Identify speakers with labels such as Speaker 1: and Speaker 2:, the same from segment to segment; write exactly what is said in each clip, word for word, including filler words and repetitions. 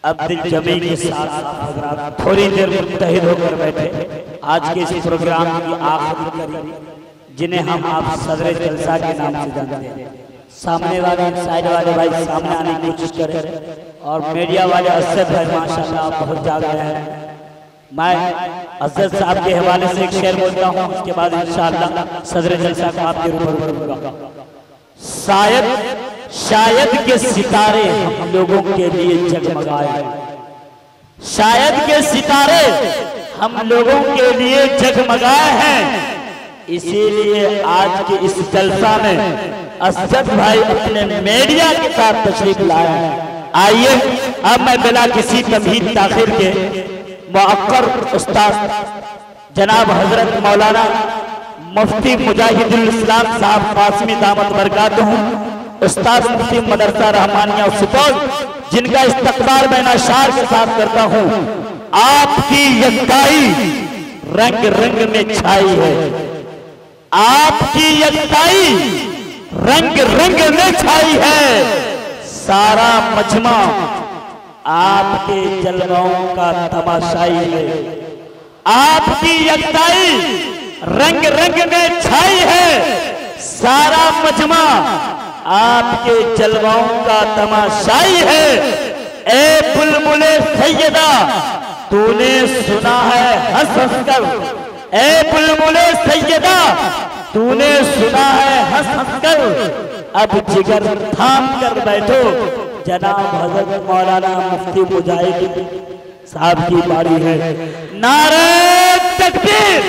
Speaker 1: اب دل جمی کے ساتھ تھوڑی دیر متحد ہو کر بیٹھے آج کے اس پروگرام کی آخری کری جنہیں ہم آپ صدر جلسہ کے نام سے جانتے ہیں. سامنے والے سائیڈ والے بھائی سامنے آنے کی کوشش کریں اور میڈیا والے اسد بھائی ماشاءاللہ آپ بہت جا گئے ہیں. میں عزت صاحب کے حوالے سے ایک شعر بولتا ہوں، اس کے بعد انشاءاللہ صدر جلسہ کو آپ کے روبرو کروں گا. شاید شاید کے ستارے ہم لوگوں کے لیے جگمگائے، شاید کے ستارے ہم لوگوں کے لیے جگمگائے ہیں، اسی لیے آج کے اس جلسہ میں اسد بھائی اپنے میڈیا کے ساتھ تشریف لائے ہیں. آئیے اب میں بلا کسی تمہید تاخیر کے معقر استاد جناب حضرت مولانا مفتی مجاہد الاسلام صاحب قاسمی دامت برکاتہ ہوں، استاد مفتی مدرسہ رحمانیہ سپول، جن کا استقبال میں نشار کے ساتھ کرتا ہوں. آپ کی یکتائی رنگ رنگ میں چھائی ہے، آپ کی یکتائی رنگ رنگ میں چھائی ہے، سارا مجمع آپ کے جلووں کا تماشائی ہے. آپ کی یکتائی رنگ رنگ میں چھائی ہے، سارا مجمع آپ کے جلووں کا تماشائی ہے. اے بلبل سیدہ تو نے سنا ہے ہنس ہنس کر، اے بلبل سیدہ تو نے سنا ہے ہنس ہنس کر، اب جگر تھام کر بیٹھو، جناب حضرت مولانا مفتی مجاہد صاحب کی باری ہے. نعرہ تکبیر،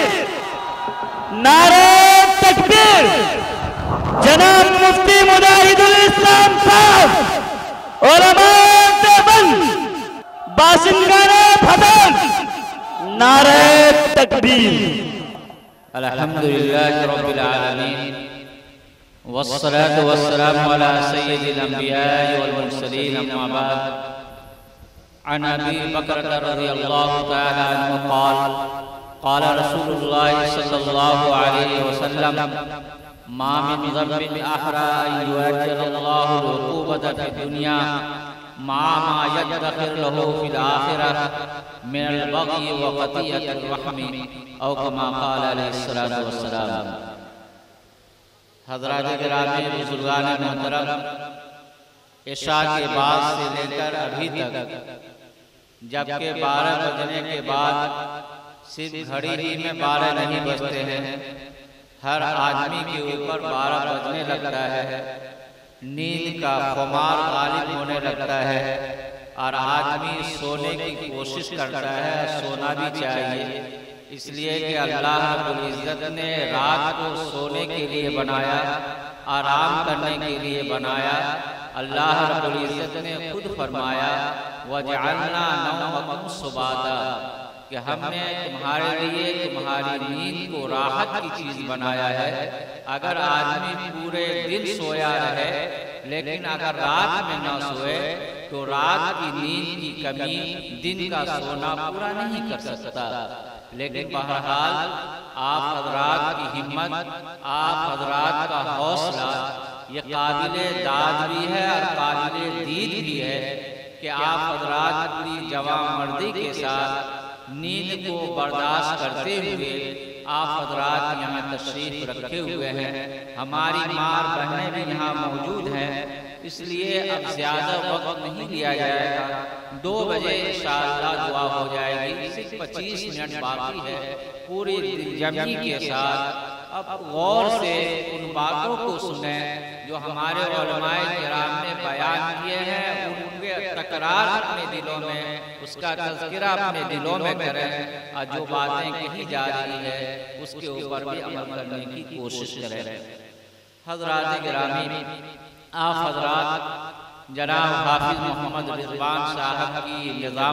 Speaker 1: نعرہ تکبیر. جناب مفتی مجاہد الاسلام صاحب، علماء دیوبند، باشندگان بھدن، نعرہ تکبیر.
Speaker 2: الحمدللہ رب العالمین والصلاة والسلام على سید الانبیاء والمرسلین، اما بعد. عن ابی بکر رضی اللہ تعالی عنہ قال قال رسول اللہ صلی اللہ علیہ وسلم ما من ذنب احرى ان يؤجل الله العقوبة في الدنيا مع ما يدخر له في الآخرة من البغي وقطيعة الرحم او كما قال علیہ الصلاة والسلام. حضرات گرامی بزرگان محترم، عشاء کے بعد سے لے کر ابھی تک جبکہ بارہ بجنے کے بعد صرف گھڑی ہی میں بارہ نہیں بجتے ہیں، ہر آدمی کے اوپر بارہ بجنے لگتا ہے، نیند کا خمار غالب ہونے لگتا ہے اور آدمی سونے کی کوشش کرتا ہے. سونا بھی چاہیے، اس لیے کہ اللہ رب العزت نے رات کو سونے کے لیے بنایا، آرام کرنے کے لیے بنایا. اللہ رب العزت نے خود فرمایا وَجَعَلْنَا نَوْمَكُمْ سُبَاتًا، کہ ہم نے تمہارے لیے تمہاری نیند کو راحت کی چیز بنایا ہے. اگر آدمی پورے دن سویا رہے لیکن اگر رات میں نہ سوئے تو رات کی نیند کی کمی دن کا سونا پورا نہیں کر سکتا. لیکن بہرحال آپ حضرات کی ہمت، آپ حضرات کا حوصلہ یہ قابل داد بھی ہے اور قابل دید بھی ہے کہ آپ حضرات پوری جوان مردی کے ساتھ نیند کو برداشت کرتے ہوئے آپ حضرات یہاں تشریف رکھے ہوئے ہیں. ہماری ماں بہنیں بھی یہاں موجود ہیں، اس لیے اب زیادہ وقت نہیں لیا جائے گا. دو بجے انشاءاللہ دعا ہو جائے گی، صرف پچیس منٹ باقی ہے پوری دل جمعی کے ساتھ. اب غور سے ان باتوں کو سنیں جو ہمارے علماء کرام نے بیان کیے ہیں، ان کے تکرار اپنے دلوں میں، اس کا تذکرہ اپنے دلوں میں کریں اور جو باتیں کہی جا رہی ہے اس کے اوپر بھی عمل کرنے کی کوشش کریں. حضرات گرامی، آپ حضرات جناب حافظ محمد رضوان صاحب کی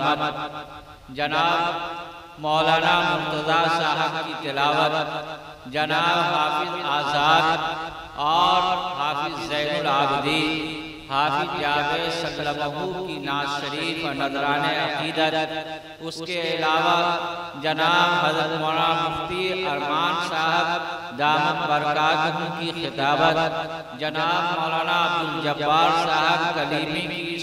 Speaker 2: نظامت، جناب مولانا مرتضیٰ صاحب کی تلاوت، جناب حافظ آزاد اور حافظ زین العابدین، حافظ جاوید سلمہ کی نعت شریف اور نذران عقیدت، اس کے علاوہ جناب حضرت مولانا مفتی ارمان صاحب دامت برکاتہ کی خطابت، جناب مولانا عبدالجبار صاحب کلیمی کی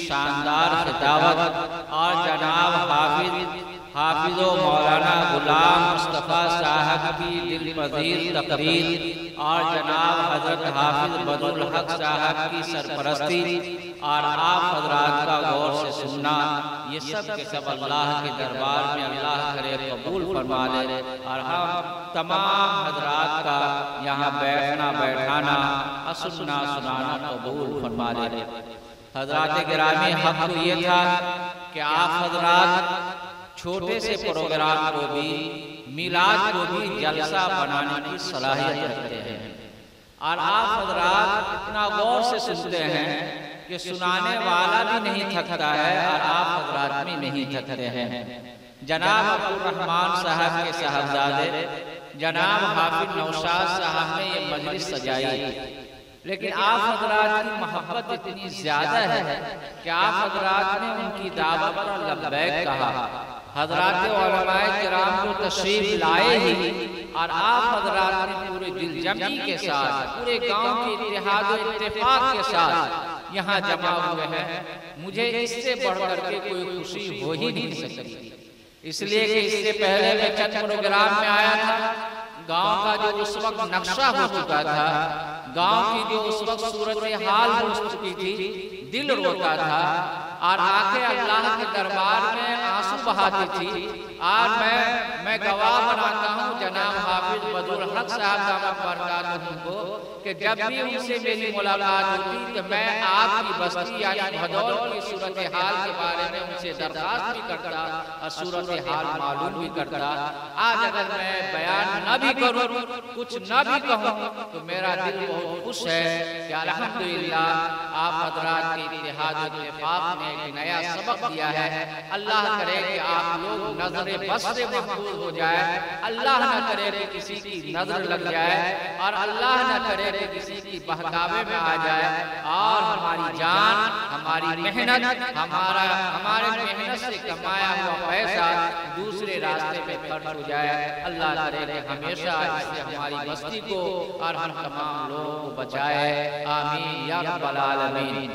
Speaker 2: شاندار خطابت اور جناب حافظ حافظ و مولانا غلام مصطفیٰ صاحب کی دل پذیر تقریر اور جناب حضرت حافظ بدرالحق صاحب کی سرپرستی اور آپ حضرات کا غور سے سننا، یہ سب کے سب اللہ کے دربار میں اللہ کرے قبول فرما لے، اور ہم تمام حضرات کا یہاں بیٹھنا بیٹھانا اور سننا سنانا قبول فرما لے۔ حضرات گرامی، حق تو یہ تھا کہ آپ حضرات چھوٹے سے پروگرام کو بھی، میلاد کو بھی جلسہ بنانے کی صلاحیت رکھتے ہیں، اور آپ حضرات اتنا غور سے سنتے ہیں کہ سنانے والا بھی نہیں تھکتا ہے اور آپ حضرات بھی نہیں تھکتے ہیں۔ جناب عبدالرحمن صاحب کے صاحبزادے جناب حافظ نوشاد صاحب نے یہ مجلس سجائی، لیکن آپ حضرات کی محبت اتنی زیادہ ہے کہ آپ حضرات نے ان کی دعوت پر لبیک کہا۔ حضرات علماء کرام کو تشریف لائے ہی اور آپ حضرات نے پورے دل جمعی کے ساتھ، پورے گاؤں کے اتحاد و اتفاق کے ساتھ یہاں جمع ہوئے ہیں، مجھے اس سے بڑھ کر کے کوئی خوشی ہو ہی نہیں سکتی، اس لیے کہ اس سے پہلے میں چند پروگرام میں آیا تھا، گاؤں کا جو اس وقت نقشہ ہو چکا تھا، گاؤں کی جو اس وقت صورتحال ہو چکی تھی، دل روتا تھا اور آنکھیں اللہ کے دربار میں آنسو بہاتی تھی۔ آج میں میں گواہ بناتا ہوں جناب حافظ بدرالحق صاحب کا برکاتہ کو کہ جب بھی ان سے میری ملاقات ہوتی تو میں آپ کی بستی یعنی بھدور کی صورتحال کے بارے میں ان سے درخواست بھی کرتا اور صورتحال معلوم بھی کرتا۔ آج اگر میں بیان نہ بھی کروں، کچھ نہ بھی کہوں، تو میرا دل بہت خوش ہے کہ الحمدللہ آپ حضرات کے اتحاد و اتفاق نے ایک نیا سبق دیا ہے۔ اللہ کرے کہ آپ لوگ نظر بس سے محفوظ ہو جائے، اللہ نہ کرے کہ کسی کی نظر لگ جائے، اور اللہ نہ کرے کہ کسی کی بہکاوے میں آ جائے، اور ہماری جان، ہماری محنت، ہمارا ہمارے محنت سے کمایا ہوا پیسہ دوسرے راستے میں خرچ ہو جائے۔ اللہ کرے کہ ہمیشہ اس سے ہماری بستی کو اور ہم تمام لوگوں کو بچائے، آمین یا رب العالمین۔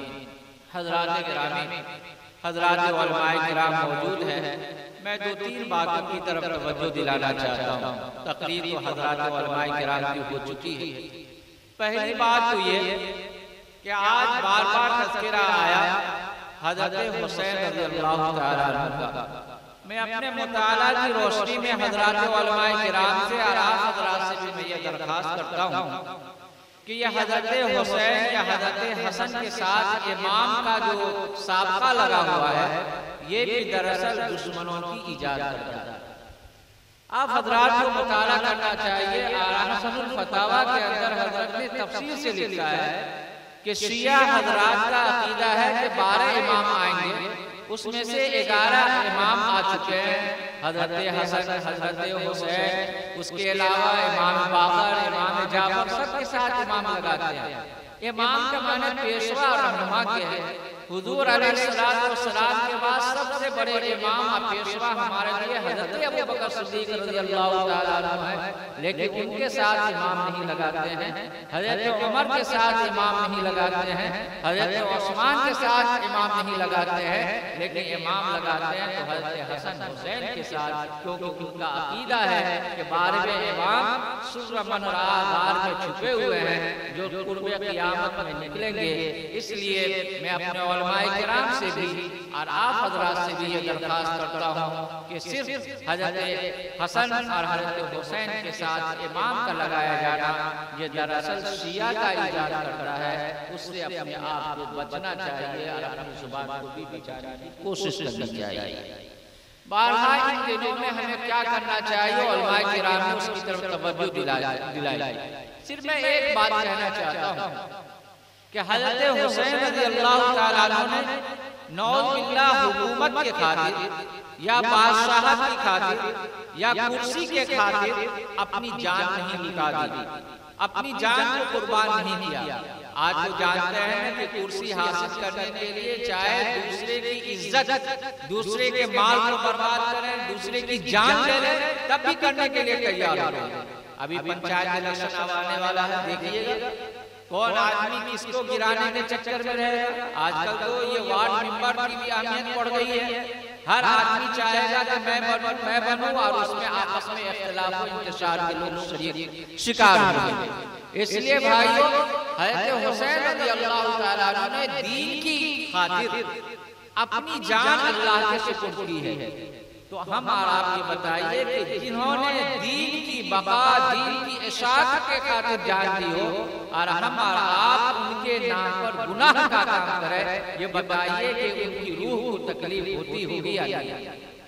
Speaker 2: حضرات گرامی، حضرات علماء کرام موجود ہیں، میں دو تین باتوں کی طرف توجہ دلانا چاہتا ہوں۔ تقریر تو حضرات علماء کرام کی ہو چکی ہے۔ پہلی بات تو یہ کہ آج بار بار تذکرہ آیا حضرت حسین رضی اللہ تعالیٰ عنہ کا۔ میں اپنے مطالعہ کی روشنی میں حضرات علماء کرام سے اور آپ حضرات سے بھی میں یہ درخواست کرتا ہوں کہ یہ حضرت حسین یا حضرت حسن کے ساتھ امام کا جو سابقہ لگا ہوا ہے، یہ بھی دراصل دشمنوں کی ایجاد کرتا ہے۔ آپ حضرات کو مطالعہ کرنا چاہیے۔ احسن الفتاویٰ کے اندر حضرت نے تفصیل سے لکھا ہے کہ شیعہ حضرات کا عقیدہ ہے کہ بارہ امام آئیں گے، اس میں سے گیارہ امام آ چکے ہیں، حضرت حسن، حضرت حسین، اس کے علاوہ امام باقر، امام جعفر، سب کے ساتھ امام لگاتے ہیں۔ امام کا معنی پیشوا اور رہنما کے ہے۔ حضور علیہ السلام کے بعد سب سے بڑے امام اور پیشوا ہمارے لیے حضرت ابو بکر صدیق رضی اللہ تعالیٰ عنہ ہے، لیکن ان کے ساتھ امام نہیں لگاتے ہیں۔ حضرت عمر کے ساتھ امام نہیں لگاتے ہیں، حضرت عثمان کے ساتھ امام نہیں لگاتے ہیں، لیکن امام لگاتے ہیں تو حضرت حسن حسین کے ساتھ، کیونکہ ان کا عقیدہ ہے کہ بارہویں امام سر من رہا غار میں چھپے ہوئے ہیں جو قرب قیامت میں نکلیں گے۔ اس لیے میں اپنے علماء کرام سے بھی اور آپ حضرات سے بھی یہ درخواست کرتا ہوں کہ صرف حضرت حسن اور حضرت حسین کے ساتھ امام کا لگایا جانا یہ دراصل شیعہ کا ایجاد کرتا ہے، اس سے اپنے آپ کو بچنا چاہیے اور اپنی زبان کو بھی بچانے کی کوشش کرنی چاہیے۔ بارہا ان دنوں میں ہمیں کیا کرنا چاہیے، علماء کرام نے اس کی طرف توجہ دلائی۔ صرف میں ایک بات کہنا چاہتا ہوں کہ حضرت حسین رضی اللہ تعالیٰ عنہ نے نعوذ باللہ حکومت کے خاطر یا بادشاہت کی خاطر یا کرسی کے خاطر اپنی جان نہیں لٹا دی، اپنی جان کو قربان نہیں کیا۔ آج وہ جانتے ہیں کہ کرسی حاصل کرنے کے لیے چاہے دوسرے کی عزت، دوسرے کے مال کو برباد کریں، دوسرے کی جان لے لیں، تب بھی کرنے کے لیے تیار ہو۔ ابھی پنچایت الیکشن آنے والا ہے، دیکھیے گا کون آدمی کس کو گرانے کے چکر میں رہے گا؟ آج کل تو یہ وارڈ ممبر کی بھی اہمیت بڑھ گئی ہے، ہر آدمی چاہے گا کہ میں بنوں میں بنوں اور اس میں آپس میں اختلاف و انتشار کے لوگ شریک شکار ہوئے۔ اس لیے بھائیوں، حضرت حسین رضی اللہ تعالیٰ عنہ نے دین کی خاطر اپنی جان اللہ کے سپرد کی ہے۔ تو ہم اور آپ یہ بتائیے کہ جنہوں نے دین کی بقا، دین کی اشاعت کے خاطر جان دی ہو اور ہم اور آپ ان کے نام پر گناہ کا کام کریں، یہ بتائیے کہ ان کی روح کو تکلیف ہوتی ہوگی یا نہیں؟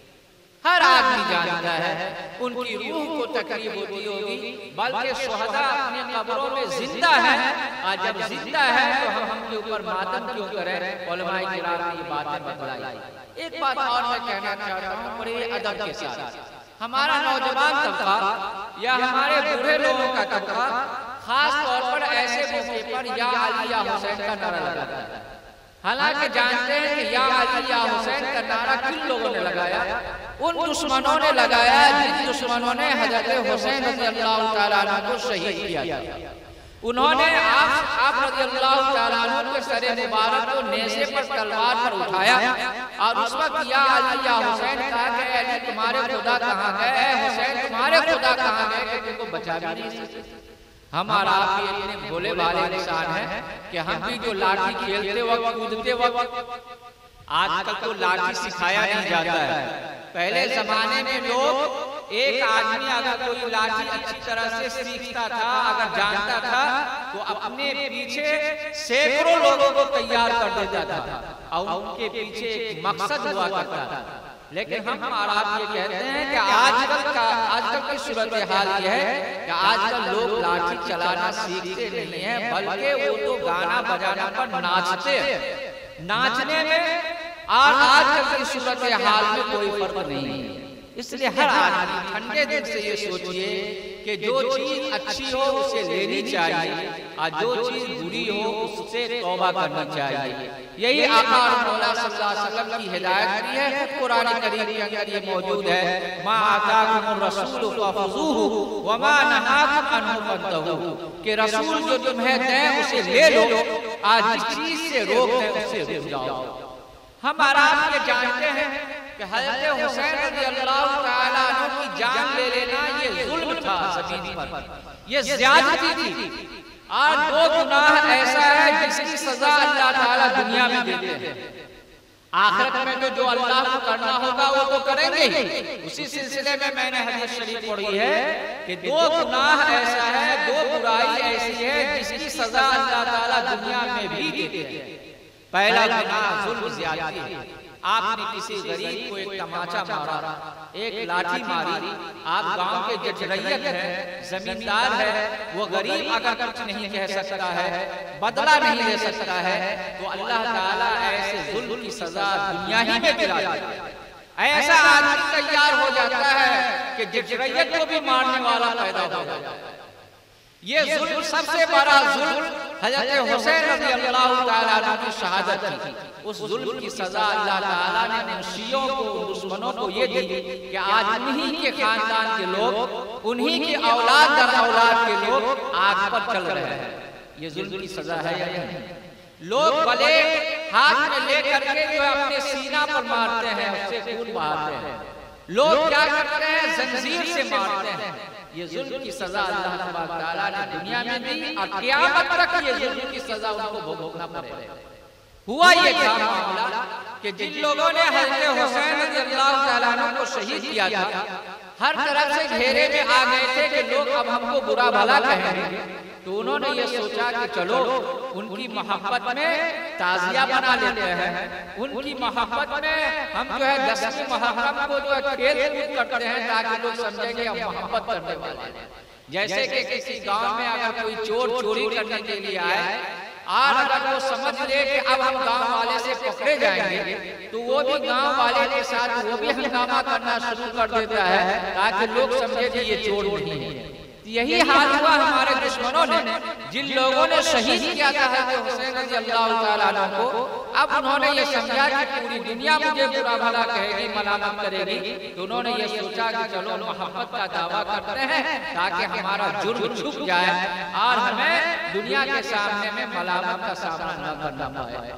Speaker 2: ہر آدمی جانتا ہے ان کی روح کو تکلیف ہوتی ہوگی، بلکہ شہداء اپنے قبروں میں زندہ ہیں، اور جب زندہ ہے تو ہم ان کے اوپر ماتم کیوں کریں؟ علماء کرام نے یہ باتیں بتلائی۔ ایک بات اور میں کہنا چاہتا ہوں بڑے ادب کے ساتھ، ہمارا نوجوان طبقہ یا ہمارے بوڑھے لوگوں کا طبقہ خاص طور پر ایسے موقع پر یا علی یا حسین کا نعرہ لگاتا ہے، حالانکہ جانتے ہیں کہ یا علی یا حسین کا نعرہ کن لوگوں نے لگایا؟ ان دشمنوں نے لگایا جن دشمنوں نے حضرت حسین رضی اللہ تعالیٰ عنہ کو شہید کیا تھا۔ انہوں نے آپ رضی اللہ تعالیٰ عنہ کے سر مبارک کو نیزے پر تلوار پر اٹھایا اور اس وقت یا علی یا حسین کہا کہ اے علی تمہارے خدا کہاں گئے، اے حسین تمہارے خدا کہاں گئے کہ تم کو بچا بھی نہیں سکتے۔ ہم اور آپ یہ اتنے بھولے بھالے انسان ہیں کہ ہم بھی جو لاٹھی کھیلتے وقت کودتے وقت، آج کل تو لاٹھی سکھایا نہیں جاتا ہے۔ پہلے زمانے میں لوگ ایک آدمی اگر کوئی لاٹھی اچھی طرح سے سیکھتا تھا، اگر جانتا تھا تو اپنے پیچھے سینکڑوں لوگوں کو تیار کر دیتا تھا اور ان کے پیچھے ایک مقصد ہوا کرتا تھا۔ لیکن ہم اور آپ یہ کہتے ہیں کہ آج کل کا آج کل کی صورتحال یہ ہے کہ آج کل لوگ لاٹھی چلانا سیکھتے نہیں ہیں، بلکہ وہ تو گانا بجانا پر ناچتے ہیں۔ ناچنے میں اور آج کل کی صورتحال میں کوئی فرق نہیں ہے۔ اس لیے ہر آدمی ٹھنڈے دل سے یہ سوچئے کہ جو چیز اچھی ہو اسے لینی چاہیے اور جو چیز بری ہو اس سے توبہ کرنا چاہیے۔ یہی آقا اور مولا صلی اللہ علیہ وسلم کی ہدایت بھی ہے، خود قرآن کریم کے اندر یہ موجود ہے، ما آتاکم الرسول فخذوہ وما نہاکم عنہ فانتہوا، کہ رسول جو تمہیں دیں اسے لے لو اور جس چیز سے روک دیں اس سے رک جاؤ۔ ہم اور آپ یہ جانتے ہیں کہ حضرت حسین رضی اللہ تعالیٰ عنہ کی جان لے لینا یہ ظلم تھا زمین پر، یہ زیادتی تھی، اور دو گناہ ایسا ہے جس کی سزا اللہ تعالیٰ دنیا میں دیتے ہیں، آخرت میں تو جو اللہ کو کرنا ہوگا وہ تو کریں گے ہی۔ اسی سلسلے میں میں نے حدیث شریف پڑھی ہے کہ دو گناہ ایسا ہے، دو برائی ایسی ہے جس کی سزا اللہ تعالیٰ دنیا میں بھی دیتے ہیں۔ پہلا گناہ ظلم زیادتی ہے، آپ نے کسی غریب کو ایک تماچا مارا، ایک لاٹھی ماری، آپ گاؤں کے ججریت ہیں، زمیندار ہے، وہ غریب اگر کچھ نہیں کہہ سکتا ہے، بدلہ نہیں لے سکتا ہے، تو اللہ تعالیٰ ایسے ظلم کی سزا دنیا ہی میں دلا دیتا ہے۔ ایسا آدمی تیار ہو جاتا ہے کہ ججریت کو بھی مارنے والا پیدا ہو جاتا ہے۔ یہ ظلم سب سے بڑا ظلم حضرت حسین رضی اللہ تعالیٰ عنہ کی شہادت تھی۔ اس ظلم کی سزا اللہ تعالیٰ نے منشیوں کو، دشمنوں کو یہ دی کہ آج انہی کے خاندان کے لوگ، انہی کی اولاد در اولاد کے لوگ آگ پر چل رہے ہیں۔ یہ ظلم کی سزا ہے یا نہیں؟ لوگ بلے ہاتھ میں لے کر کے جو اپنے سینہ پر مارتے ہیں، اس سے خون بہاتے ہیں۔ لوگ کیا کرتے ہیں؟ زنجیر سے مارتے ہیں۔ یہ ظلم کی سزا اللہ تعالیٰ نے دنیا میں دی اور قیامت تک یہ ظلم کی سزا ان کو بھوگنا پڑے گا۔ ہوا یہ تھا معاملہ کہ جن لوگوں نے حضرت حسین رضی اللہ تعالیٰ عنہ کو شہید کیا تھا، ہر طرف سے گھیرے میں آ گئے تھے کہ لوگ اب ہم کو برا بھلا کہیں گے، تو انہوں نے یہ سوچا کہ چلو ان کی محبت میں تعزیہ بنا لیتے ہیں، ان کی محبت میں ہم جو ہے دسویں محرم کو جو ہے کھیل کود کرتے ہیں تاکہ لوگ سمجھیں گے ہم محبت کرنے والے ہیں۔ جیسے کہ کسی گاؤں میں اگر کوئی چور چوری کرنے کے لیے آئے اور اگر وہ سمجھ لے کہ اب ہم گاؤں والے سے پکڑے جائیں گے تو وہ بھی گاؤں والے کے ساتھ وہ بھی ہنگامہ کرنا شروع کر دیتا ہے تاکہ لوگ سمجھے کہ یہ چور نہیں ہے۔
Speaker 3: یہی حال ہوا ہمارے دشمنوں نے، جن لوگوں نے شہید کیا تھا حضرت حسین رضی اللہ تعالیٰ عنہ کو، اب انہوں نے یہ سمجھا کہ پوری دنیا مجھے برا بھلا کہے گی، ملامت کرے گی، تو انہوں نے یہ سوچا کہ چلو محبت کا دعویٰ کرتے ہیں تاکہ ہمارا جرم چھپ جائے اور ہمیں دنیا کے سامنے میں ملامت کا سامنا نہ کرنا پائے۔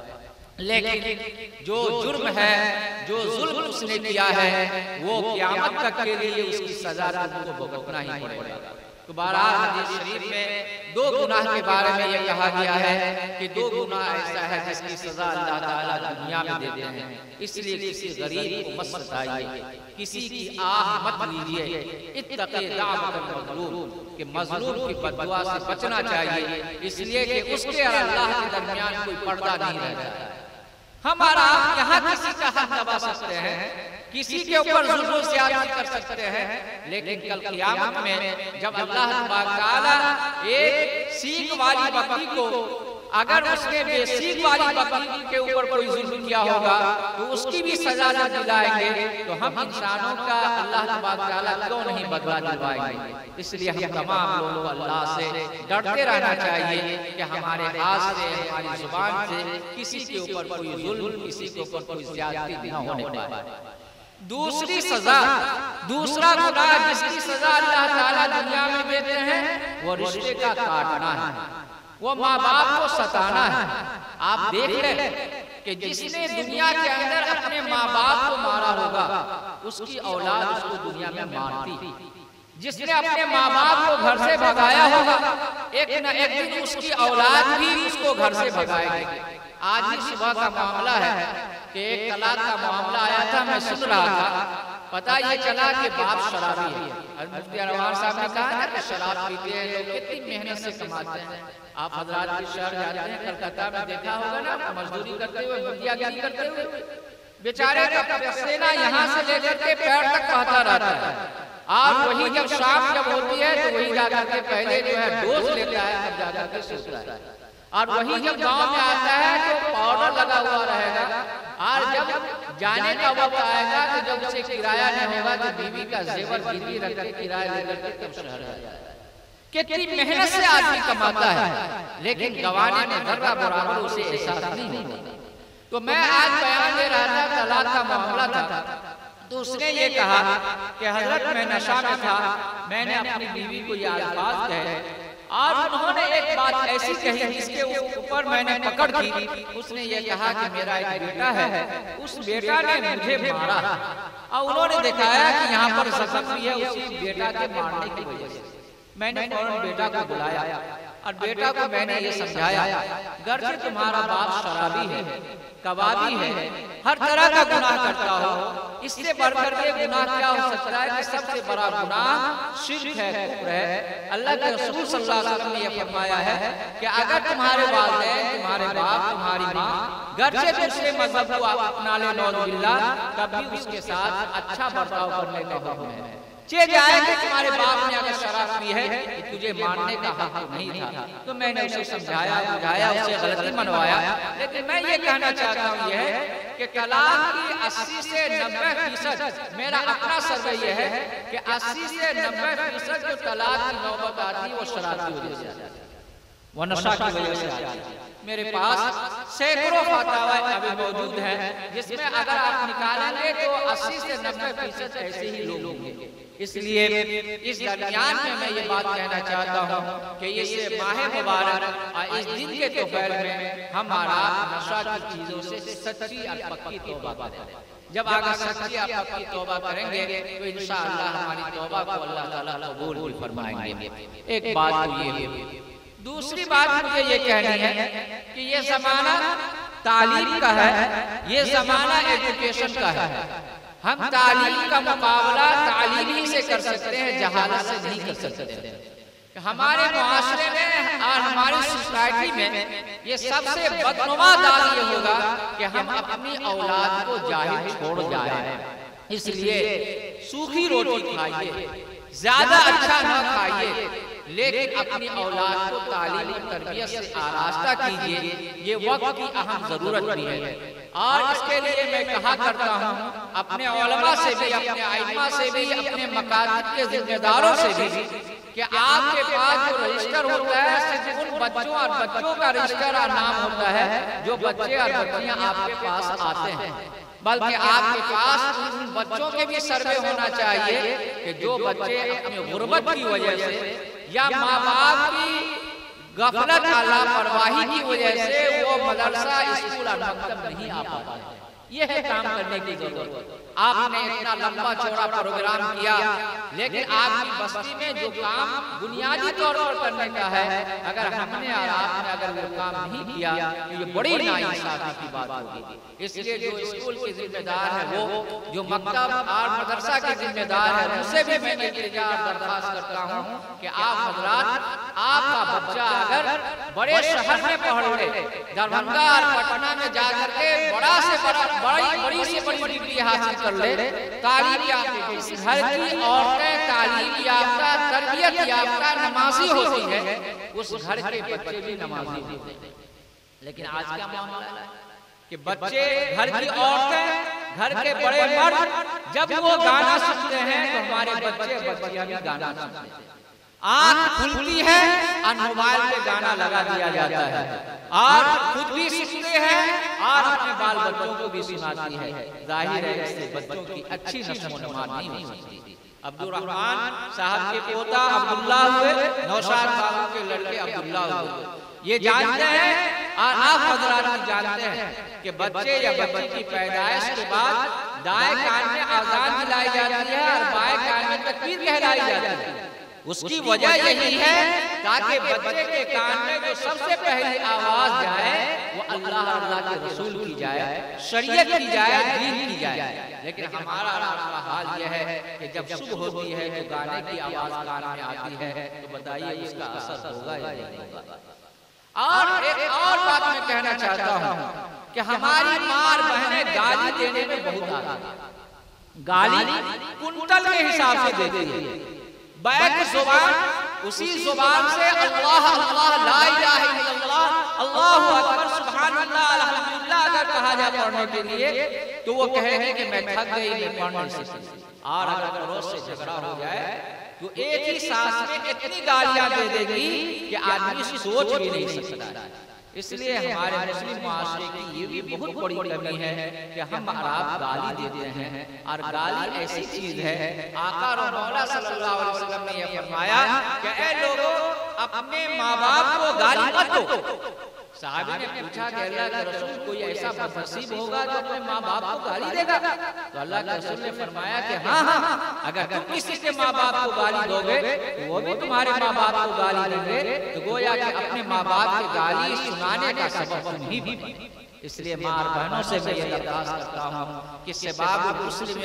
Speaker 3: لیکن جو جرم ہے، جو ظلم اس نے کیا ہے، وہ قیامت تک کے لیے اس کی سزا کو بھگتنا ہی پڑے گا۔ تو بہرحال حدیث شریف میں دو گناہ کے بارے میں یہ کہا گیا ہے کہ دو گناہ ایسا ہے جس کی سزا اللہ تعالیٰ دنیا میں دیتے ہیں، اس لیے کسی غریب کو مت ستائیے، کسی کی آہ مت لیجیے، اتقی دعوت المظلوم، کہ مظلوم کی بددعا سے بچنا چاہیے، اس لیے کہ اس کے اور اللہ کے درمیان کوئی پردہ نہیں رہتا۔ ہمارا یہاں کسی کا حق دبا سکتے ہیں، کسی کے اوپر ظلم و زیادتی کر سکتے ہیں، لیکن کل قیامت میں جب اللہ تبارک تعالیٰ ایک سینگ والی بکری کو، اگر اس نے بے سینگ والی بکری کے اوپر کوئی ظلم کیا ہوگا تو اس کی بھی سزا نہ دلائیں گے، تو ہم انسانوں کا اللہ تبارک تعالیٰ کیوں نہیں بدلہ دلوائیں گے؟ اس لیے ہم تمام لوگوں کو اللہ سے ڈرتے رہنا چاہیے کہ ہمارے ہاتھ سے، ہماری زبان سے کسی کے اوپر کوئی ظلم، کسی کے اوپر کوئی زیادتی نہ ہونے پائے۔ دوسری سزا، دوسرا گناہ جس کی سزا اللہ تعالیٰ دنیا میں دیتے ہیں، وہ رشتے کا کاٹنا ہے، وہ ماں باپ کو ستانا ہے۔ آپ دیکھ لیں کہ جس نے دنیا کے اندر اپنے ماں باپ کو مارا ہوگا، اس کی اولاد اس کو دنیا میں مارتی۔ جس نے اپنے ماں باپ کو گھر سے بھگایا ہوگا، ایک نہ ایک دن اس کی اولاد بھی اس کو گھر سے بھگائے گی۔ آج ہی صبح کا معاملہ ہے کہ ایک طلاق کا معاملہ آیا تھا، میں سن رہا تھا، پتہ یہ چلا کہ باپ شرابی ہے۔ مفتی انوار صاحب نے کہا کہ شراب پیتے ہیں لوگ، کتنی محنت سے کماتے ہیں۔ آپ حضرات کے شہر جاتے ہیں، کلکتہ میں دیکھا ہوگا نا، مزدوری کرتے ہوئے، مدیا گیری کرتے ہوئے، بیچارے کا پسینہ یہاں سے لے کر کے پیر تک بہتا رہتا ہے، اور وہی جب شام جب ہوتی ہے تو وہی جا کر کے پہلے جو ہے ڈوز لیتا ہے، تب جا کر کے سوتا ہے، اور وہی جب گاؤں میں آتا ہے تو پاؤڈر لگا ہوا رہے گا، اور جب جانے کا وقت آئے گا تو جب اسے کرایہ نہیں ہوگا تو بیوی کا زیور گروی رکھ کے کرایہ لے کر کے تب شہر جاتا ہے۔ کتنی محنت سے آدمی کماتا ہے، لیکن گوانے میں ذرہ برابر اسے احساس نہیں ہوتا۔ تو میں آج بیان دے رہا تھا، طلاق کا معاملہ تھا، تو اس نے یہ کہا کہ حضرت میں نشہ میں تھا، میں نے اپنی بیوی کو یہ الفاظ کہے، اور انہوں نے ایک بات ایسی کہی جس کے اوپر میں نے پکڑ کی۔ اس نے یہ کہا کہ میرا ایک بیٹا ہے، اس بیٹا نے مجھے مارا، اور انہوں نے دکھایا کہ یہاں پر زخم بھی ہے اسی بیٹا کے مارنے کی وجہ سے۔ میں نے فوراً بیٹا کو بلایا اور بیٹا کو میں نے یہ سمجھایا، گرچہ تمہارا باپ شرابی ہے، کبابی ہے، ہر طرح کا گناہ کرتا ہو، اس سے بڑھ کر کے گناہ کیا ہو سکتا ہے کہ سب سے بڑا گناہ شرک ہے، کفر ہے۔ اللہ کے رسول صلی اللہ علیہ وسلم نے یہ فرمایا ہے کہ اگر تمہارے والدین، تمہارے باپ، تمہاری ماں گرچہ دوسرے مذہب کو اپنا لے نعوذ باللہ، تب بھی اس کے ساتھ اچھا برتاؤ کرنے کا حکم ہے۔ چہ جائے کہ تمہارے باپ نے اگر شراب پی ہے کہ تجھے ماننے کا حق نہیں تھا، تو میں نے اسے سمجھایا، بجھایا، اسے غلطی منوایا، لیکن میں یہ کہنا چاہتا ہوں یہ ہے کہ طلاق کی اسی سے نبے فیصد میرا اپنا سروے یہ ہے کہ اسی سے نبے فیصد جو طلاق کی نوبت آتی وہ شراب کی وجہ سے آتی ہے، وہ نشہ کی وجہ سے آتی ہے۔ میرے پاس سینکڑوں فتاوی ابھی موجود ہیں جس میں اگر آپ نکالیں گے تو اسی سے نبے فیصد ایسے ہی لوگ ہوں گے۔ اس لیے اس درمیان میں میں یہ بات کہنا چاہتا ہوں کہ یہ ماہ مبارک اور اس دن کے توفیل میں ہمارا نشہ کی چیزوں سے سچی اور پکی توبہ کریں۔ جب آگے سچی اور پکی توبہ کریں گے تو انشاءاللہ ہماری توبہ کو اللہ تعالیٰ قبول بھی فرمائیں گے۔ ایک بات تو یہ ہے۔ دوسری بات مجھے یہ کہنی ہے کہ یہ زمانہ تعلیم کا ہے، یہ زمانہ ایجوکیشن کا ہے۔ ہم تعلیم کا مقابلہ تعلیم ہی سے کر سکتے ہیں، جہالت سے نہیں کر سکتے۔ ہمارے معاشرے میں اور ہماری سوسائٹی میں یہ سب سے بدنما دال یہ ہوگا کہ ہم اپنی اولاد کو جاہل چھوڑ جائیں۔ اس لیے سوکھی روٹی کھائیے، زیادہ اچھا نہ کھائیے، لیکن اپنی اولاد کو تعلیم و تربیت سے آراستہ کیجیے، یہ وقت کی اہم ضرورت بھی ہے۔ اور اس کے لیے میں کہا کرتا ہوں اپنے علماء سے بھی، اپنے ائمہ سے بھی، اپنے مکاتب کے ذمہ داروں سے بھی کہ آپ کے پاس جو رجسٹر ہوتا ہے صرف ان بچوں اور بچوں کا رجسٹر اور نام ہوتا ہے جو بچے اور بچیاں آپ کے پاس آتے ہیں، بلکہ آپ کے پاس ان بچوں کے بھی سروے ہونا چاہیے کہ جو بچے اپنی غربت کی وجہ سے یا ماں باپ کی غفلت اور لاپرواہی کی وجہ سے وہ مدرسہ اسکول اور مکتب نہیں آ پاتے ہیں۔ یہ ہے کام کرنے کی ضرورت۔ آپ نے اتنا لمبا چوڑا پروگرام کیا، لیکن آپ کی بستی میں جو کام بنیادی طور پر کرنے کا ہے، اگر ہم نے اور آپ نے اگر وہ کام نہیں کیا تو یہ بڑی ناانصافی کی بات ہوگی۔ اس لیے جو اسکول کے ذمہ دار ہے وہ، جو مکتب اور مدرسہ کے ذمہ دار ہے، ان سے بھی میں التجا اور درخواست کرتا ہوں کہ آپ حضرات، آپ کا بچہ اگر بڑے شہر میں پڑھ لے، دربھنگا اور پٹنہ میں جا کر کے بڑا سے بڑا بڑی بڑی سے بڑی ڈگری حاصل کر لے، تعلیم یافتہ اس گھر کی عورتیں تعلیم یافتہ تربیت یافتہ نمازی ہوتی ہے، اس گھر کے بچے بھی نمازی ہوتے ہیں۔ لیکن آج کیا معاملہ ہے کہ بچے، گھر کی عورتیں، گھر کے بڑے مرد جب وہ گانا سنتے ہیں تو ہمارے بچے بچیاں بھی گانا سنتے ہیں۔ آنکھ کھلتی ہے اور موبائل پہ گانا لگا دیا جاتا ہے، اور خود بھی سنتے ہیں اور اپنے بال بچوں کو بھی سناتی ہے۔ ظاہر ہے اس سے بچوں کی اچھی نشو و نما نہیں ہو سکتی۔ عبد الرحمن صاحب کے پوتا عبداللہ ہوئے، نوشاد بابو کے لڑکے عبداللہ ہوئے، یہ جانتے ہیں اور آپ حضرات بھی جانتے ہیں کہ بچے یا بچی کی پیدائش کے بعد دائیں کان میں آذان دلائی جاتی ہے اور بائیں کان میں تکبیر کہلائی جاتی ہے۔ اس کی وجہ یہی ہے تاکہ بچے کے کان میں جو سب سے پہلی آواز جائے وہ اللہ اور اللہ کے رسول کی جائے، شریعت کی جائے، دین کی جائے۔ لیکن ہمارا کا حال یہ ہے کہ جب صبح ہوتی ہے تو گانے کی آواز کان میں آتی ہے، تو بتائیے اس کا اثر ہوگا یا نہیں ہوگا۔ اور ایک اور بات میں کہنا چاہتا ہوں کہ ہماری ماں بہنیں گالی دینے میں بہت آگے، گالی کنٹل کے حساب سے دیتی ہے۔ بیک زبان، اسی زبان سے اللہ اللہ لا الہ الا اللہ، اللہ اکبر سبحان اللہ الحمدللہ اگر کہا جائے پڑھنے کے لیے تو وہ کہے گی کہ میں تھک گئی، میں پڑھ نہیں سکتی۔ اور اگر پڑوس سے جھگڑا ہو جائے تو ایک ہی سانس میں اتنی گالیاں دے دے گی کہ آدمی سوچ بھی نہیں سکتا۔ اس لیے ہمارے مسلم معاشرے کی یہ بھی بہت بڑی کمی ہے کہ ہم آپ گالی دیتے ہیں، اور گالی ایسی چیز ہے، آقا اور مولا صلی اللہ علیہ وسلم نے یہ فرمایا کہ اے لوگوں اپنے ماں باپ کو گالی مت دو۔ صحابی نے پوچھا کہ اللہ کے رسول کوئی ایسا بدنصیب ہوگا جو اپنے ماں باپ کو گالی دے گا؟ تو اللہ کے رسول نے فرمایا کہ ہاں ہاں، اگر تم کسی کے ماں باپ کو گالی دو گے تو وہ بھی تمہارے ماں باپ کو گالی دیں گے، تو گویا کہ اپنے ماں باپ کے گالی سنانے کا سبب تم ہی بھی۔ اس لیے ماں اور بہنوں سے میں یہ درخواست کرتا ہوں کہ سباب مسلم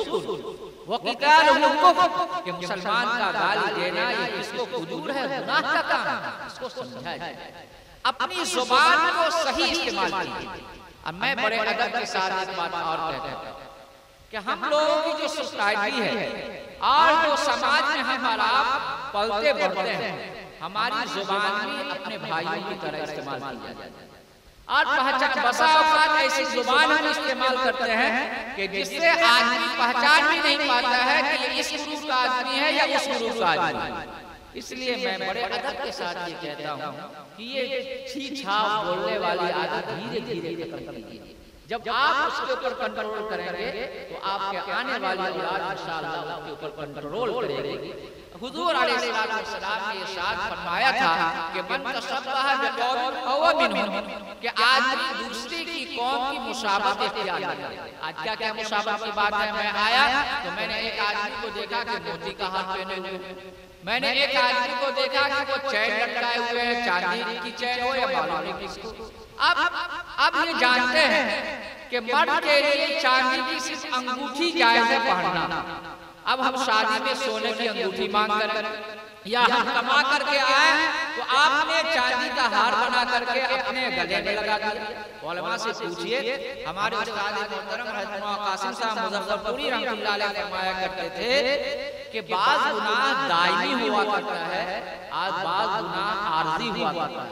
Speaker 3: فسوق وقتال کفر، کہ مسلمان کا گالی دینا یہ کس کو فجور ہے، گناہ کا کام ہے، اس کو سمجھا جائے، اپنی زبان کو صحیح استعمال کیجیے۔ اب میں بڑے ادب کے ساتھ ایک بات اور کہتا ہوں کہ ہم لوگوں کی جو سوسائٹی ہے اور جو سماج میں ہم اور آپ پلتے بڑھتے ہیں، ہماری زبان بھی اپنے بھائیوں کی طرح استعمال کی جاتی ہے، اور پہچان بسا اوقات ایسی زبان ہم استعمال کرتے ہیں کہ جس سے آدمی پہچان بھی نہیں پاتا ہے کہ یہ اس گروپ کا آدمی ہے یا اس گروپ کا آدمی ہے۔ اس لیے میں بڑے ادب کے ساتھ یہ کہتا ہوں کہ یہ چھی چھاپ بولنے والی عادت دھیرے دھیرے ختم کیجیے۔ جب آپ اس کے اوپر کنٹرول کریں گے تو آپ کے آنے والی اولاد انشاءاللہ اس کے اوپر کنٹرول کرے گی۔ حضور علیہ السلام نے ارشاد فرمایا تھا کہ من تشبہ بقوم فہو منہم، کہ آدمی دوسری کی قوم کی مشابہت اختیار کرے۔ آج کیا کیا مشابہت کی بات ہے، میں آیا تو میں نے ایک آدمی کو دیکھا کہ موتی کا ہاتھ پہنے ہوئے، میں نے ایک آدمی کو دیکھا کہ وہ چین لٹکائے ہوئے ہیں، چاندی کی چین ہو یا معلوم نہیں کس کو۔ اب اب یہ جانتے ہیں کہ مرد کے لیے چاندی کی صرف انگوٹھی جائز ہے پہننا۔ اب ہم شادی میں سونے کی انگوٹھی مانگ کر یا ہم کما کر کے آئے تو آپ نے چاندی کا ہار بنا کر کے اپنے گلے میں لگا دیا۔ علماء سے پوچھئے، ہمارے استاد محترم حضرت قاسم صاحب مظفر پوری رحمۃ اللہ علیہ فرمایا کرتے تھے کہ بعض گناہ دائمی ہوا کرتا ہے، آج بعض گناہ عارضی ہوا کرتا ہے۔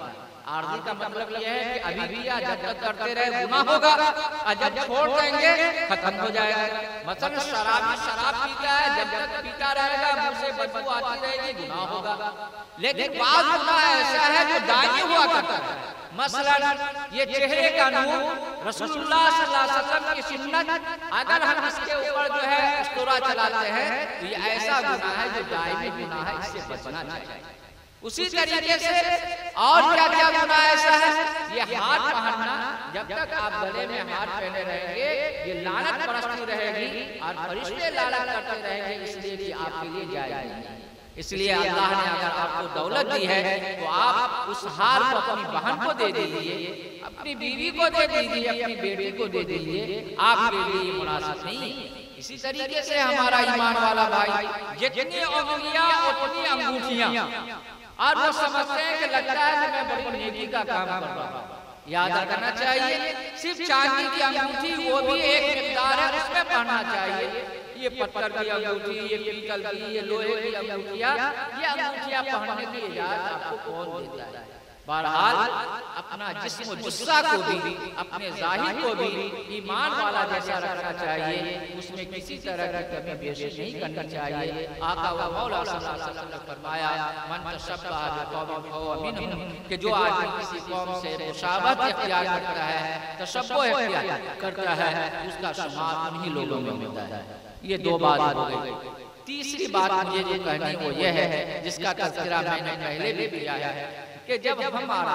Speaker 3: عارضی کا مطلب یہ ہے کہ ابھی بھی یا جب تک کرتے رہے گناہ ہوگا، اور جب چھوڑ دیں گے ختم ہو جائے گا۔ مثلا شرابی شراب پیتا ہے، جب تک پیتا رہے گا منہ سے بدبو آتی رہے گی، گناہ ہوگا۔ لیکن بعض گناہ ایسا ہے جو دائمی ہوا کرتا ہے، مثلا یہ چہرے کا نور، رسول اللہ صلی اللہ علیہ وسلم کی سنت، اگر ہم اس کے اوپر جو ہے استورا چلاتے ہیں تو یہ ایسا گناہ ہے جو دائمی گناہ ہے، اس سے بچنا چاہیے۔ اسی طریقے سے اور کیا کیا گناہ ایسا ہے، یہ ہاتھ پہننا، جب تک آپ گلے میں ہاتھ پہنے رہیں گے یہ لعنت پرستی رہے گی اور فرشتے لعنت کرتے رہیں گے، اس لیے کہ آپ کے لیے جائز نہیں۔ اس لیے اللہ نے اگر آپ کو دولت دی ہے تو آپ اس ہار کو اپنی بہن کو دے دیجئے، اپنی بیوی کو دے دیجئے، اپنی بیٹی کو دے دیجئے، آپ کے لیے یہ مناسب نہیں۔ اسی طریقے سے ہمارا ایمان والا بھائی جتنی انگلیاں اتنی انگوٹھیاں، اور وہ سمجھتے ہیں کہ لگتا ہے کہ میں بڑی نیکی کا کام کر رہا ہوں۔ یاد رکھنا چاہیے صرف چاندی کی انگوٹھی وہ بھی ایک مقدار ہے، اس میں پہننا چاہیے۔ یہ پتھر کی انگوٹھی، یہ پیتل کی، یہ لوہے کی انگوٹھیاں، یہ انگوٹھیاں پہننے کی اجازت آپ کو کون دیتا ہے؟ بہرحال اپنا جسم و جسہ کو بھی، اپنے ظاہر کو بھی ایمان والا جیسا رکھنا چاہیے، اس میں کسی طرح کی کمی بیشی نہیں کرنی چاہیے۔ آقا و مولا صلی اللہ علیہ وسلم نے فرمایا من تشبہ بقوم فہو منہم، کہ جو آدمی کسی قوم سے مشابہت اختیار کرتا ہے، تشبہ اختیار کرتا ہے، اس کا شمار انہی لوگوں میں ہوتا ہے۔ یہ دو بات ہو گئی۔ تیسری بات مجھے جو کہنی وہ یہ ہے، جس کا تذکرہ میں نے پہلے بھی کیا ہے، کہ جب ہم اور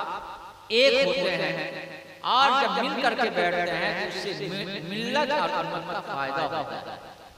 Speaker 3: آپ ایک ہوتے ہیں اور جب مل کر کے بیٹھتے ہیں اس سے ملت اور امت کا فائدہ ہوتا ہے،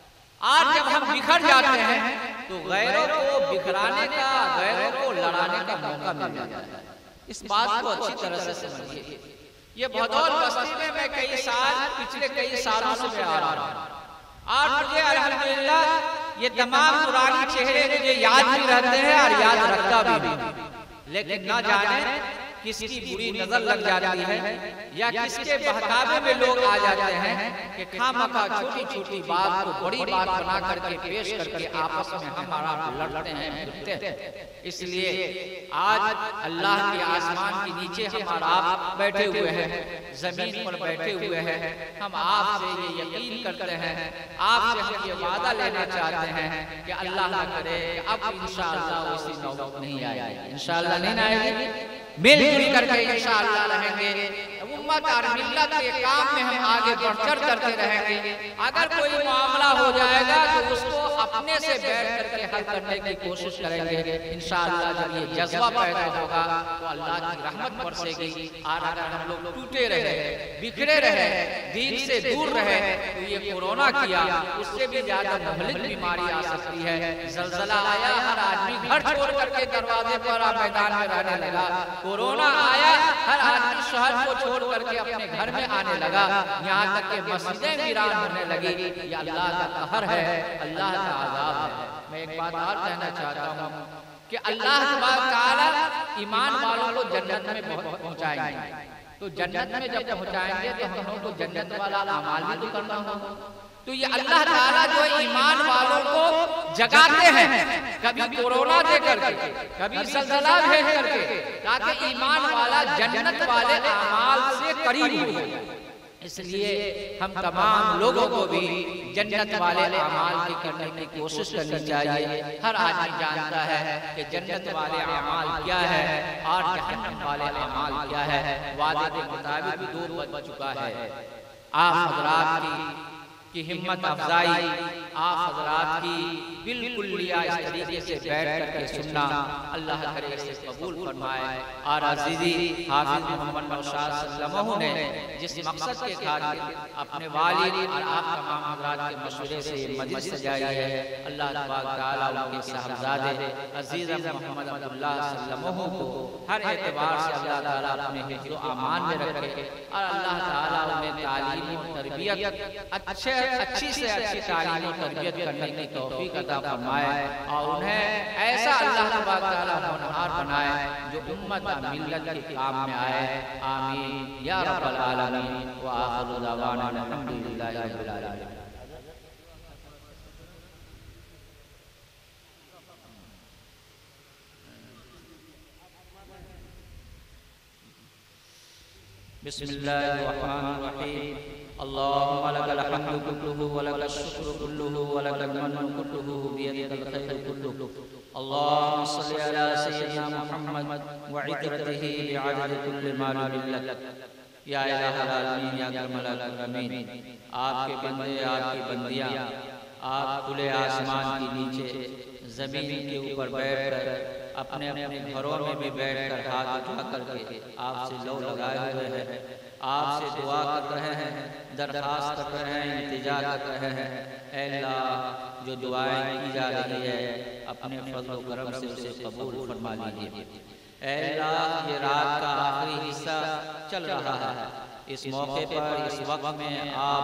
Speaker 3: اور جب ہم بکھر جاتے ہیں تو غیروں کو بکھرانے کا، غیروں کو لڑانے کا موقع مل جاتا ہے۔ اس بات کو اچھی طرح سے سمجھیے۔ یہ بھدول بستی میں میں کئی سال پچھلے کئی سالوں سے میں آ رہا ہوں، اور مجھے الحمدللہ یہ تمام پرانی چہرے مجھے یاد بھی رہتے ہیں اور یاد رکھتا بھی بھی، لیکن نہ جانے کس کی بری نظر لگ جاتی ہے یا کس کے بہکاوے میں لوگ آ جاتے ہیں کہ خامخواہ چھوٹی چھوٹی بات کو بڑی بات بنا کر کے پیش کر کے آپس میں ہمارا لڑتے ہیں پھرتے ہیں۔ اس لیے آج اللہ کے آسمان کے نیچے ہم اور آپ بیٹھے ہوئے ہیں، زمین پر بیٹھے ہوئے ہیں، ہم آپ سے یہ یقین کرتے ہیں، آپ سے ہم یہ وعدہ لینا چاہتے ہیں کہ اللہ نہ کرے اب انشاءاللہ اسی نوبت نہیں آئے گی، انشاءاللہ نہیں آئے گی، مل جل کر کے انشاءاللہ رہیں گے، امت اور ملت کے کام میں ہم آگے بڑھ چڑھ کرتے رہیں گے۔ اگر کوئی معاملہ ہو جائے گا تو اس کو اپنے سے بیٹھ کر کے حل کرنے کی کوشش کریں گے۔ انشاءاللہ جب یہ جذبہ پیدا ہوگا تو اللہ کی رحمت برسے گی، اور اگر ہم لوگ ٹوٹے رہے، بکھرے رہے، دین سے دور رہے تو یہ کورونا کیا، اس سے بھی زیادہ مہلک بیماری آ سکتی ہے۔ زلزلہ آیا، ہر آدمی گھر چھوڑ کر کے دروازے پر میدان میں رہنے لگا۔ کورونا آیا، ہر آدمی شہر کو چھوڑ کر کے اپنے گھر میں آنے لگا، یہاں تک کہ مسجدیں ویران ہونے لگی۔ یہ اللہ کا قہر ہے، اللہ کا عذاب ہے۔ میں ایک بات اور کہنا چاہتا ہوں کہ اللہ تبارک تعالیٰ ایمان والوں کو جنت میں پہنچائیں گے، تو جنت میں جب پہنچائیں گے تو ہم لوگوں کو جنت والا اعمال بھی تو کرنا ہوگا۔ تو یہ اللہ تعالیٰ جو ایمان والوں کو جگاتے ہیں، کبھی کورونا دے کر کے، کبھی زلزلہ بھیج کر کے، تاکہ ایمان والا جنت والے اعمال سے قریب ہو جائے۔ اس لیے ہم تمام لوگوں کو بھی جنت والے اعمال کی کرنے کی کوشش کرنی چاہیے۔ ہر آدمی جانتا ہے کہ جنت والے اعمال کیا ہے اور جہنم والے اعمال کیا ہے۔ وعدے کے مطابق دو بج چکا ہے۔ آپ حضرات کی کی ہمت افزائی، آپ حضرات کی بالکل لیا اس طریقے سے بیٹھ کر کے سننا، اللہ کرے اسے قبول فرمائے۔ اور عزیزی حافظ محمد نوشاد صلی اللہ علیہ وسلم نے جس مقصد کے خاطر اپنے والد اور آپ تمام حضرات کے مشورے سے یہ مجلس سجائی ہے، اللہ تبارک تعالیٰ ان کے صاحبزادے عزیز محمد عبداللہ صلی اللہ علیہ وسلم کو ہر اعتبار سے اللہ تعالیٰ اپنے حفظ و امان میں رکھے، اور اللہ تعالیٰ انہیں تعلیم و تربیت اچھے اچھی سے اچھی تعلیم و تربیت کرنے کی توفیق عطا فرمائے، اور انہیں ایسا اللہ تبارک تعالیٰ ہونہار بنائے جو امت و ملت کے کام میں آئے۔ آمین یا رب العالمین، وآخر دعوانا الحمدللہ رب العالمین۔
Speaker 2: بسم اللہ الرحمن الرحیم اللہم لک الحمد کلہ ولک الشکر کلہ ولک المن کلہ بیدک الخیر کلہ اللہم صلی علی سیدنا محمد وعطرتہ بعدد کل معلوم لک یا الہ العالمین یا اکرم الاکرمین. آپ کے بندے، آپ کی بندیاں، آپ کھلے آسمان کے نیچے زمین کے اوپر بیٹھ کر اپنے اپنے گھروں میں بھی بیٹھ کر ہاتھ اٹھا کر کے آپ سے لو لگائے ہوئے ہیں، آپ سے دعا کر رہے ہیں، درخواست کر رہے ہیں، التجا کر رہے ہیں. اے اللہ، جو دعائیں کی جا رہی ہے اپنے فضل و کرم سے اسے قبول فرما لیجیے. اے اللہ، یہ رات کا آخری حصہ چل رہا ہے، اس موقع پر اس وقت میں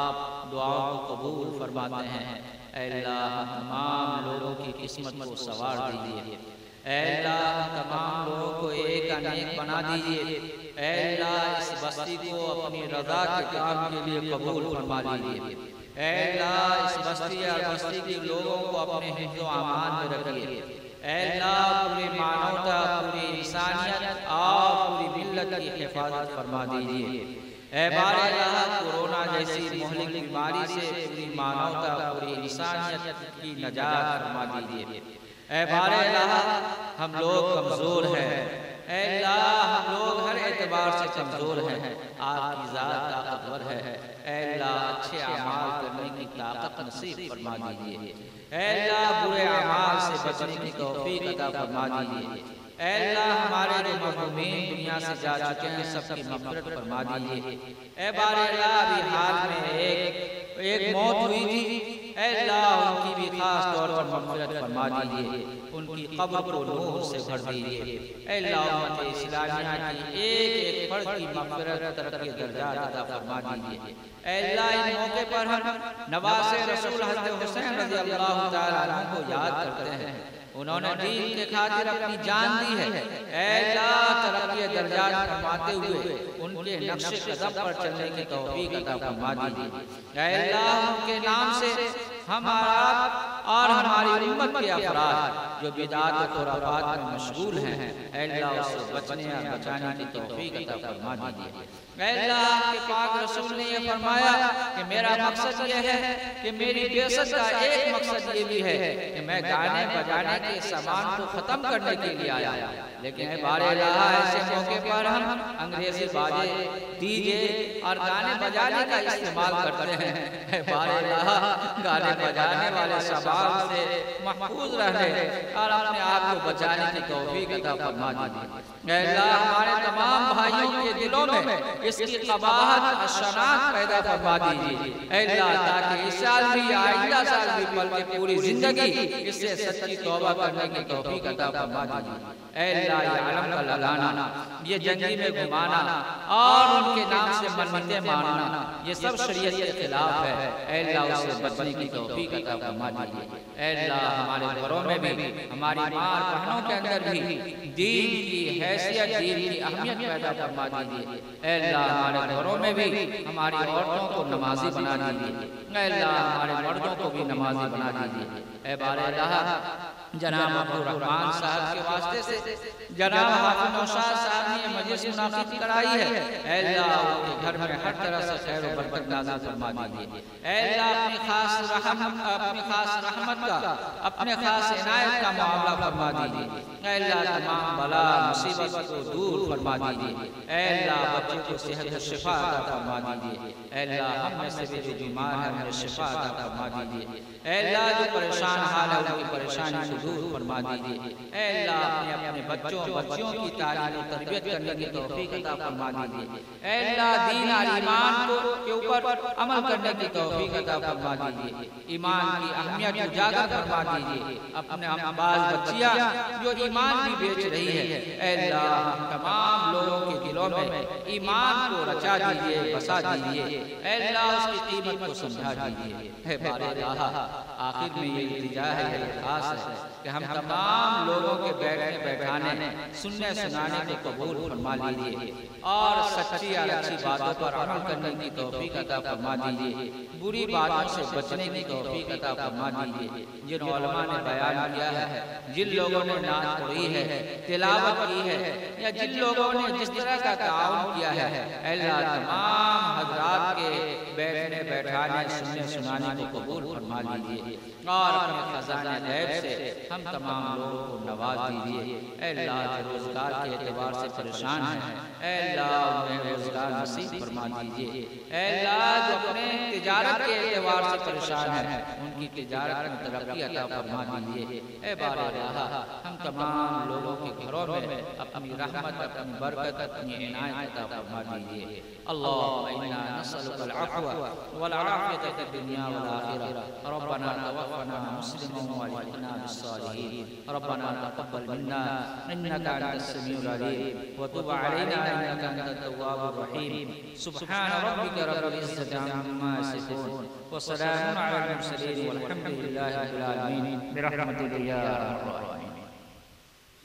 Speaker 2: آپ دعاؤں کو قبول فرماتے ہیں. اے اللہ، تمام لوگوں کی قسمت کو سنوار دیجیے. اے اللہ، تمام لوگوں کو ایک انیک بنا دیجیے. اے اللہ، اس بستی کو اپنی رضا کے کام کے لیے قبول فرما لیجیے. اے اللہ، اس بستی اور بستی کے لوگوں کو اپنے حفظ و امان میں رکھیے. اے اللہ، پوری مانوتا، پوری انسانیت اور پوری ملت کی حفاظت فرما دیجیے. اے بار اللہ، کورونا جیسی مہلک بیماری سے پوری مانوتا، پوری انسانیت کی نجات فرما دیجیے. اے بار اللہ، ہم لوگ کمزور ہیں. اے اللہ، ہم لوگ ہر اعتبار سے کمزور ہیں. آپ کی ذات طاقتور ہے. اے اللہ، اچھے اعمال کرنے کی طاقت نصیب فرما دیجیے. اے اللہ، برے اعمال سے بچنے کی توفیق عطا فرما دیجیے. اے اللہ، ہمارے جو مرحومین دنیا سے جا چکے ہیں سب کی مغفرت فرما دیجیے. اے بار اللہ، ابھی حال میں ایک ایک موت ہوئی تھی. اے اللہ، ان کی بھی خاص طور پر مغفرت فرما دیجیے. ان کی قبر کو نور سے بھر دیجیے. اے اللہ، امت اسلامیہ کی ایک ایک فرد کی مغفرت، ترقی درجات عطا فرما دیجیے. اے اللہ، اس موقع پر ہم نواز رسول حضرت حسین رضی اللہ تعالیٰ عنہ کو یاد کرتے ہیں. انہوں نے دین کے خاطر اپنی جان دی ہے. اے اللہ، ترقی درجات فرماتے ہوئے ان کے نقش قدم پر چلنے کی توفیق عطا فرما دیجیے. اے اللہ، ان کے نام سے ہمارا اور ہماری امت کے افراد جو بدعات و خرافات میں مشغول ہیں، اے اللہ، اس سے بچنے اور بچانے کی توفیق عطا فرما دیجیے. اے اللہ، آپ کے پاک رسول نے یہ فرمایا کہ میرا مقصد یہ ہے کہ میری بعثت کا ایک مقصد یہ بھی ہے کہ میں گانے بجانے کے سامان کو ختم کرنے کے لیے آیا. لیکن اے بار اللہ، ایسے موقع پر ہم انگریزی باجے، ڈی جے اور گانے بجانے کا استعمال کرتے ہیں. اے بار اللہ، گانے بجانے والے سباب سے محفوظ رہنے اور اپنے آپ کو بچانے کی توفیق عطا فرما دیجیے. اے اللہ، ہمارے تمام بھائیوں کے دلوں میں اس کی قباحت اور شناخت پیدا فرما دیجیے. اے اللہ، تاکہ اس سال بھی آئندہ سال بھی بلکہ پوری زندگی اس سے سچی توبہ کرنے کی توفیق عطا فرما دیجیے. اے اللہ، یہ علم کا لگانا، یہ جنگی میں گھمانا اور ان کے نام سے منتیں ماننا، یہ سب شریعت کے خلاف ہے. اے اللہ، اس سے بچنے کی توفیق عطا فرما دیجیے. اے اللہ، ہمارے گھروں میں بھی، ہماری ماں اور بہنوں کے اندر بھی دین کی حیثیت، دین کی اہمیت پیدا فرما دیجیے. اے اللہ، ہمارے گھروں میں بھی ہماری عورتوں کو نمازی بنا دیجیے. اے اللہ، ہمارے مردوں کو بھی نمازی بنا دیجیے. اے بار اللہ، جناب عبدالرحمن صاحب کے واسطے سے جناب حافظ نوشاد صاحب نے یہ مجلس منعقد کرائی ہے. اے اللہ، ان کے گھر میں ہر طرح سے خیر و برکت نازل فرما دیجیے. اے اللہ، اپنی خاص رحمت اپنی خاص رحمت کا، اپنے خاص عنایت کا معاملہ فرما دیجیے. اے اللہ، تمام بلا مصیبت کو دور فرما دیجیے. اے اللہ، بچوں کو صحت و شفا عطا فرما دیجیے. اے اللہ، ہم میں سے بھی جو بیمار ہیں انہیں شفا عطا فرما دیجیے. اے اللہ، جو پریشان حال ہے ان کی پریشانی کو دور فرما دیجیے. اے اللہ، اپنے اپنے بچوں بچیوں کی تعلیم و تربیت کرنے کی توفیق عطا فرما دیجیے. اے اللہ، دین اور ایمان کے اوپر عمل کرنے کی توفیق عطا فرما دیجیے. ایمان کی اہمیت اجاگر فرما دیجیے. اپنے باز بچیاں جو ایمان بھی بیچ رہی ہے، اے اللہ، تمام لوگوں کے دلوں میں ایمان کو رچا دیجیے، بسا دیجیے. اے اللہ، اس کی قیمت کو سمجھا دیجیے. اے بار اللہ، آخر میں یہ التجا ہے، یہ خاص ہے کہ ہم تمام لوگوں کے بیٹھنے بیٹھانے
Speaker 3: بتانے سننے سنانے کو قبول فرما لیجیے اور سچی اور اچھی باتوں پر عمل کرنے کی توفیق عطا فرما دیجیے، بری باتوں سے بچنے کی توفیق عطا فرما دیجیے۔ جن علماء نے بیان کیا ہے، جن لوگوں نے نعت پڑھی ہے، تلاوت کی ہے، یا جن لوگوں نے جس طرح کا تعاون کیا ہے، اے اللہ تمام حضرات کے بیٹھنے بیٹھانے سننے سنانے کو قبول فرما لیجیے اور اپنے خزانہ غیب سے ہم تمام لوگوں کو نواز دیجیے۔ اے اللہ جو روزگار کے اعتبار سے پریشان ہیں، اے اللہ انہیں روزگار نصیب فرما دیجیے۔ اے اللہ جو اپنے تجارت کے اعتبار سے پریشان ہیں، ان کی تجارت میں ترقی عطا فرما دیجیے۔ اے بار الہ ہم تمام لوگوں کے گھروں میں اپنی رحمت، اپنی برکت، اپنی عنایت عطا فرما دیجیے۔ اللہم انا نسألک العفو والعافیة فی الدنیا والآخرہ، ربنا توفنا مسلما والحقنا بالصالحین، ربنا تقبل منا انك انت السميع العليم وتب علينا انك انت التواب الرحيم، سبحان ربك رب العزة عما يصفون وسلام على المرسلين والحمد لله رب العالمين برحمتك يا ارحم الراحمين۔